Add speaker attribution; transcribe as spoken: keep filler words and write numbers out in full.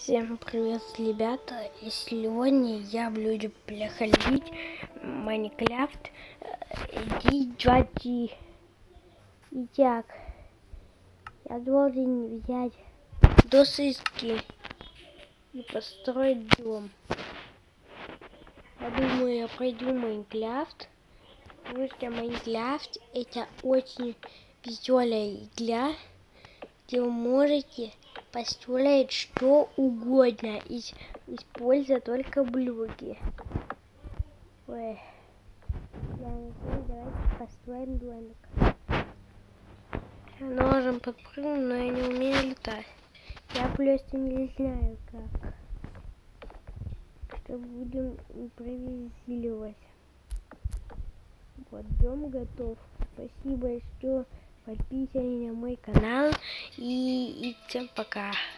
Speaker 1: Всем привет, ребята! И сегодня я буду проходить Майнкрафт ди два ди. Итак, я должен взять доски и построить дом. Я думаю, я пройду Майнкрафт, потому что Майнкрафт это очень веселая игра, где вы можете построить что угодно, из, используя только блоки. Ой. Я не знаю, давайте построим домик. Я должен подпрыгнуть, но я не умею летать. Я просто не знаю как. Что будем импровизировать. Вот дом готов. Спасибо, что подписаны на мой канал. И, и всем пока.